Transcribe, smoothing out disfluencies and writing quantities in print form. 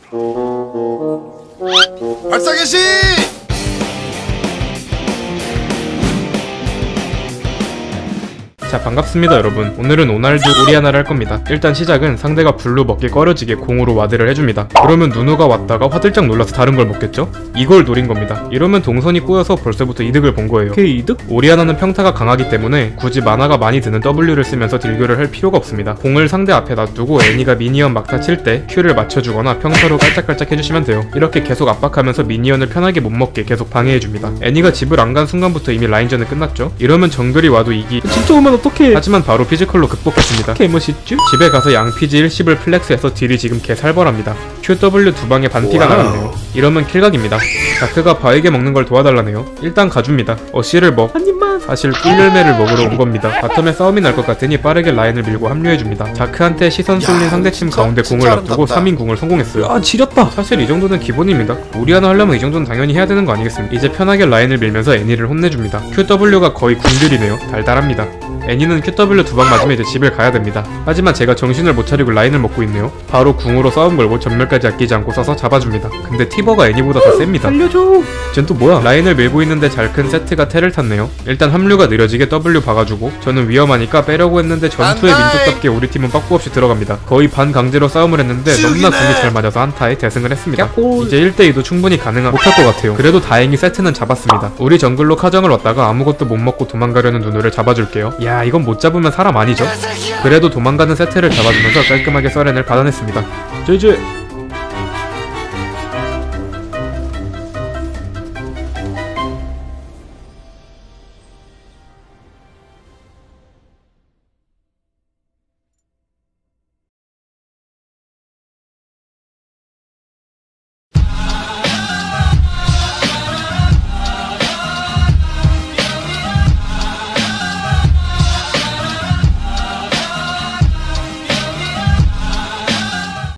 발사 개시! 자, 반갑습니다 여러분. 오늘은 오날두 오리아나를 할 겁니다. 일단 시작은 상대가 블루 먹기 꺼려지게 공으로 와드를 해줍니다. 그러면 누누가 왔다가 화들짝 놀라서 다른 걸 먹겠죠? 이걸 노린 겁니다. 이러면 동선이 꼬여서 벌써부터 이득을 본 거예요. 오케이, 이득? 오리아나는 평타가 강하기 때문에 굳이 마나가 많이 드는 W를 쓰면서 딜교를 할 필요가 없습니다. 공을 상대 앞에 놔두고 애니가 미니언 막타 칠 때 Q를 맞춰주거나 평타로 깔짝깔짝 해주시면 돼요. 이렇게 계속 압박하면서 미니언을 편하게 못 먹게 계속 방해해줍니다. 애니가 집을 안 간 순간부터 이미 라인전은 끝났죠? 이러면 정글이 와도 이기 진짜 오면 어떡해. 하지만 바로 피지컬로 극복했습니다. 개멋있쥬? 집에 가서 양피지 1씹을 플렉스해서 딜이 지금 개살벌합니다. QW 두 방에 반피가 나갔네요. 이러면 킬각입니다. 자크가 바에게 먹는 걸 도와달라네요. 일단 가줍니다. 어씨를 먹. 한 입만. 사실 꿀열매를 먹으러 온 겁니다. 바텀에 싸움이 날 것 같으니 빠르게 라인을 밀고 합류해줍니다. 자크한테 시선 쏠린 상대팀 가운데 공을 놔두고 3인 궁을 성공했어요. 아, 지렸다. 사실 이 정도는 기본입니다. 오리아나 하려면 이 정도는 당연히 해야 되는 거 아니겠습니까? 이제 편하게 라인을 밀면서 애니를 혼내줍니다. QW가 거의 궁딜이네요. 달달합니다. 애니는 QW 두 방 맞으면 이제 집을 가야 됩니다. 하지만 제가 정신을 못 차리고 라인을 먹고 있네요. 바로 궁으로 싸움 걸고 전멸까지 아끼지 않고 써서 잡아줍니다. 근데 티버가 애니보다 더 셉니다. 살려줘. 쟨 또 뭐야? 라인을 밀고 있는데 잘 큰 세트가 텔을 탔네요. 일단 합류가 느려지게 W 박아주고 저는 위험하니까 빼려고 했는데 전투의 민족답게 우리 팀은 빠꾸 없이 들어갑니다. 거의 반강제로 싸움을 했는데 너무나 궁이 잘 맞아서 한타에 대승을 했습니다. 야호. 이제 1대2도 충분히 가능한 못할 것 같아요. 그래도 다행히 세트는 잡았습니다. 우리 정글로 카정을 왔다가 아무것도 못 먹고 도망가려는 누누를 잡아줄게요. 야, 이건 못 잡으면 사람 아니죠? 그래도 도망가는 세트를 잡아주면서 깔끔하게 서렌을 받아냈습니다. 제제.